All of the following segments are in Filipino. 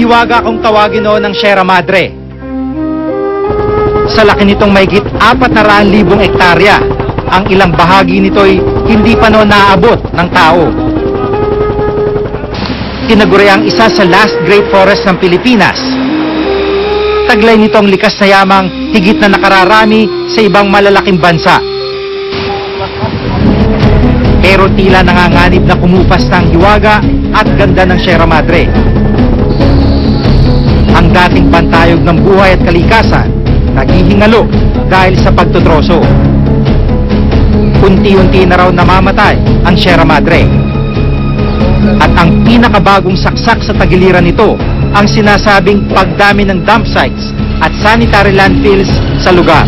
Hiwaga kung tawagin noon ng Sierra Madre. Sa laki nitong mahigit 400,000 ektarya, ang ilang bahagi nito'y hindi pa noon naaabot ng tao. Tinaguriang isa sa last great forest ng Pilipinas. Taglay nitong likas na yamang higit na nakararami sa ibang malalaking bansa. Pero tila nanganganib na kumupas ng hiwaga at ganda ng Sierra Madre. Ang dating pantayog ng buhay at kalikasan, naghihingalo dahil sa pagtutroso. Unti-unti na raw namamatay ang Sierra Madre. At ang pinakabagong saksak sa tagiliran nito, ang sinasabing pagdami ng dump sites at sanitary landfills sa lugar.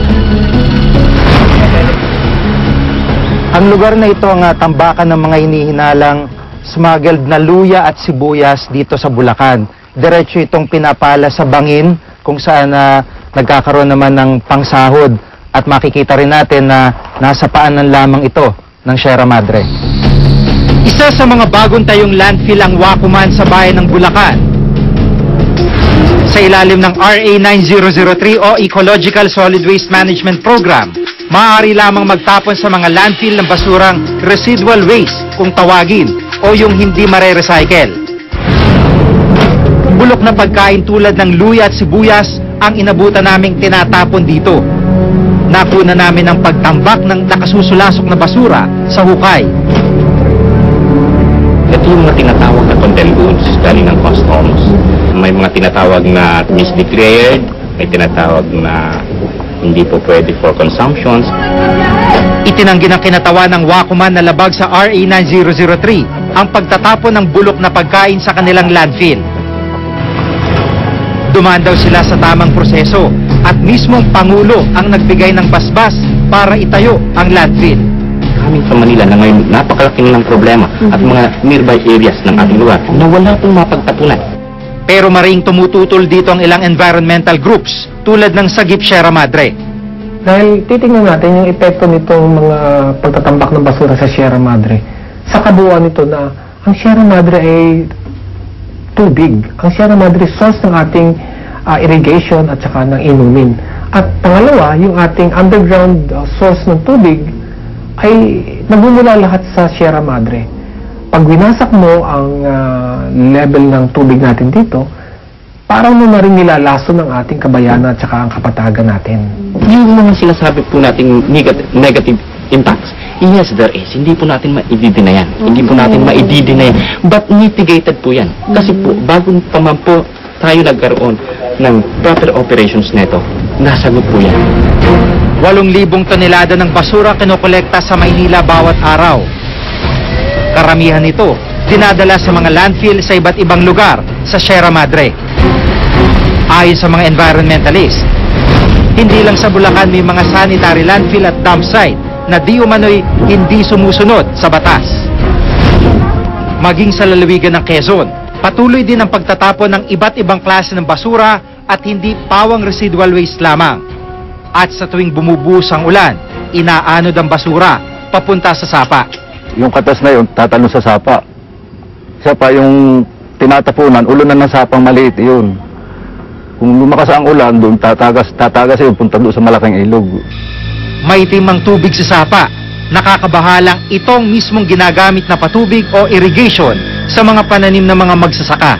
Ang lugar na ito ang tambakan ng mga hinihinalang smuggled na luya at sibuyas dito sa Bulacan. Diretso itong pinapala sa bangin kung saan nagkakaroon naman ng pangsahod. At makikita rin natin na nasa paanan lamang ito ng Sierra Madre. Isa sa mga bagong tayong landfill ang Wakuman sa bayan ng Bulacan. Sa ilalim ng RA 9003 o Ecological Solid Waste Management Program, maaari lamang magtapon sa mga landfill ng basurang residual waste kung tawagin o yung hindi mare-recycle. Bulok na pagkain tulad ng luya at sibuyas ang inabutan naming tinatapon dito. Nakuna namin ang pagtambak ng nakasusulasok na basura sa hukay. Ito yung mga tinatawag na condemned goods galing ng customs. May mga tinatawag na misdeclared, may tinatawag na hindi po pwede for consumptions. Itinanggi ng kinatawan ng Wakuman na labag sa RA 9003 ang pagtatapon ng bulok na pagkain sa kanilang landfill. Dumaan daw sila sa tamang proseso at mismong Pangulo ang nagbigay ng basbas para itayo ang landfill. Coming from Manila na ngayon napakalaking ng problema at mga nearby areas ng ating lugar na wala pong mapagtapunan. Pero maring tumututol dito ang ilang environmental groups tulad ng Sagip Sierra Madre. Dahil titingnan natin yung epekto nitong mga pagtatambak ng basura sa Sierra Madre. Sa kabuuan nito na ang Sierra Madre ay tubig. Ang Sierra Madre source ng ating irrigation at saka ng inumin. At pangalawa, yung ating underground source ng tubig ay nagmumula lahat sa Sierra Madre. Pag winasak mo ang level ng tubig natin dito, parang mo na rin nilalaso ng ating kabayanan at saka ang kapatagan natin. Yung mga sinasabi po nating negative impacts, yes, there is. Hindi po natin maididinayan. Hindi po natin maididinayan. But mitigated po yan. Kasi po, bago pa man po tayo nagkaroon ng proper operations neto, nasagot po yan. 8,000 tonelada ng basura kinokolekta sa Maynila bawat araw. Karamihan nito, dinadala sa mga landfill sa iba't ibang lugar sa Sierra Madre. Ayon sa mga environmentalist, hindi lang sa Bulacan may mga sanitary landfill at dump site na di umano'y hindi sumusunod sa batas. Maging sa lalawigan ng Quezon, patuloy din ang pagtatapon ng iba't ibang klase ng basura at hindi pawang residual waste lamang. At sa tuwing bumubuhos ang ulan, inaanod ang basura papunta sa sapa. Yung katas na yun, tatalon sa sapa. Sapa yung tinatapunan, ulunan ng sapang maliit yun. Kung lumakas ang ulan, doon tatagas yun, punta doon sa malaking ilog. Maitim ang tubig sa sapa. Nakakabahalang itong mismong ginagamit na patubig o irrigation sa mga pananim ng mga magsasaka.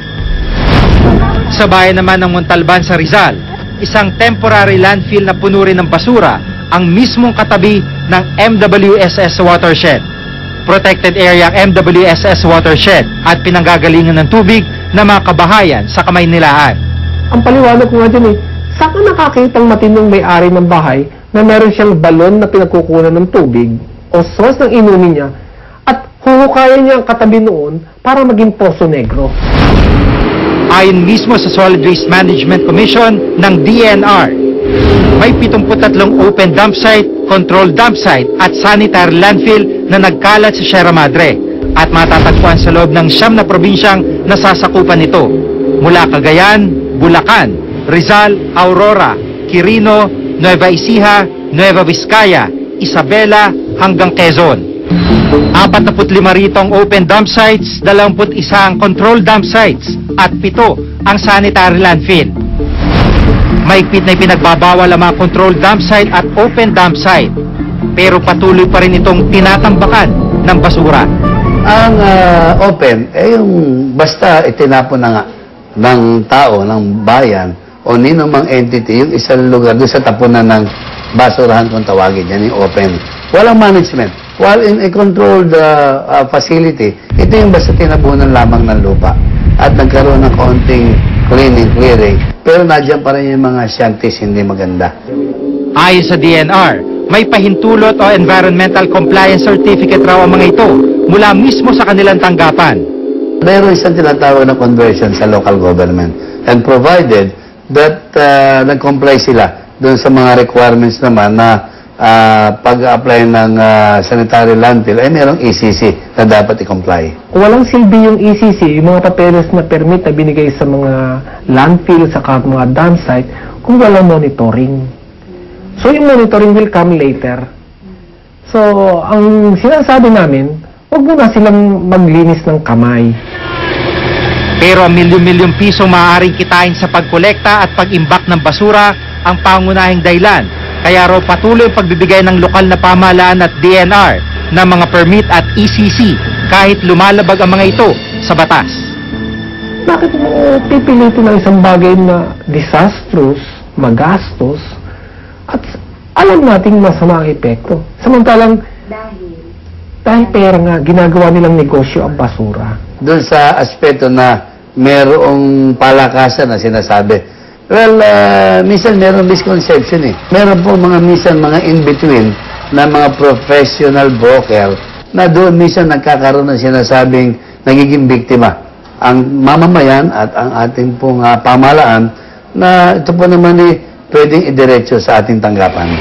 Sa bayan naman ng Montalban sa Rizal, isang temporary landfill na puno rin ng basura ang mismong katabi ng MWSS Watershed. Protected area ang MWSS Watershed at pinanggagalingan ng tubig na mga kabahayan sa Kamaynilaan. Ang paliwanag ko nga dyan saan ka nakakitang matinong may-ari ng bahay na meron siyang balon na pinagkukunan ng tubig o source ng inumin niya at huhukayan niya ang katabi noon para maging Poso Negro? Ayon mismo sa Solid Waste Management Commission ng DNR, may 73 open dump site, controlled dump site at sanitary landfill na nagkalat sa Sierra Madre at matatagpuan sa loob ng 9 na probinsyang nasasakupan nito mula Cagayan, Bulacan, Rizal, Aurora, Quirino, Nueva Ecija, Nueva Vizcaya, Isabela hanggang Quezon. 45 rito ang open dump sites, 21 ang controlled dump sites at 7 ang sanitary landfill. Mahigpit na ipinagbabawal ang mga controlled dump site at open dump site. Pero patuloy pa rin itong tinatambakan ng basura. Ang open, yung basta itinapon na nga ng tao, ng bayan, o ninumang entity, yung isang lugar doon sa tapunan ng basurahan kung tawagin yan, yung open. Walang management. While in a controlled facility, ito yung basta tinapunan lamang ng lupa. At nagkaroon ng kaunting clearing, pero nadyan pa rin yung mga shanties hindi maganda. Ayon sa DNR, may pahintulot o environmental compliance certificate raw ang mga ito mula mismo sa kanilang tanggapan. Meron isang tinatawag na conversion sa local government. And provided that nag-comply sila doon sa mga requirements naman na pag-apply ng sanitary landfill, ay merong ECC na dapat i-comply. Kung walang silbi yung ECC, yung mga papeles na permit na binigay sa mga landfill, sa mga dump site, kung walang monitoring. So, yung monitoring will come later. So, ang sinasabi namin, huwag muna silang maglinis ng kamay. Pero ang milyon-milyong pisong maaaring kitain sa pagkolekta at pag-imbak ng basura ang pangunahing dahilan. Kaya raw patuloy ang pagbibigay ng lokal na pamahalaan at DNR ng mga permit at ECC kahit lumalabag ang mga ito sa batas. Bakit mo pipilitin ang isang bagay na disastrous, magastos, at alam nating masama ang epekto? Samantalang, dahil pera nga, ginagawa nilang negosyo ang basura. Doon sa aspeto na merong palakasan na sinasabi. Well, minsan merong misconception eh. Meron po minsan mga in-between na mga professional broker na doon minsan nagkakaroon ng sinasabing nagiging biktima ang mamamayan at ang ating pong pamahalaan na ito po naman pwedeng idiretso sa ating tanggapan.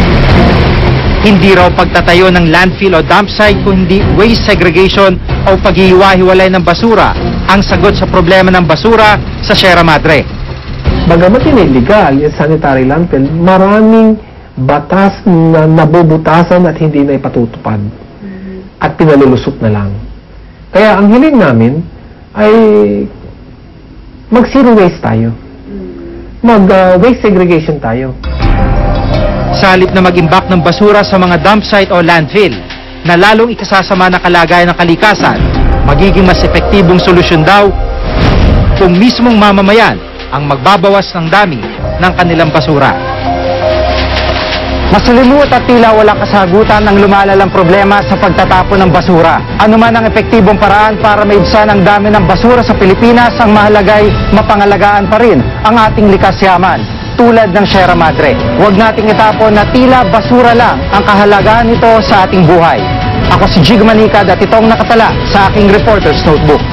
Hindi raw pagtatayo ng landfill o dump site kundi waste segregation o paghihiwa-hiwalay ng basura ang sagot sa problema ng basura sa Sierra Madre. Bagamat illegal yung sanitary landfill, maraming batas na nabubutasan at hindi na ipatutupad. At pinalulusot na lang. Kaya ang hiling namin ay mag-zero waste tayo. Mag-waste segregation tayo. Sa halip na mag-imbak ng basura sa mga dump site o landfill na lalong ikasasama na kalagayan ng kalikasan, magiging mas epektibong solusyon daw kung mismong mamamayan ang magbabawas ng dami ng kanilang basura. Masalimuot at tila walang kasagutan ang lumalalang problema sa pagtatapon ng basura. Ano man ang epektibong paraan para maibsan ang dami ng basura sa Pilipinas, ang mahalagay mapangalagaan pa rin ang ating likas yaman, tulad ng Sierra Madre. Huwag nating itapon na tila basura lang ang kahalagahan nito sa ating buhay. Ako si Jig Manicad at itong nakatala sa aking Reporter's Notebook.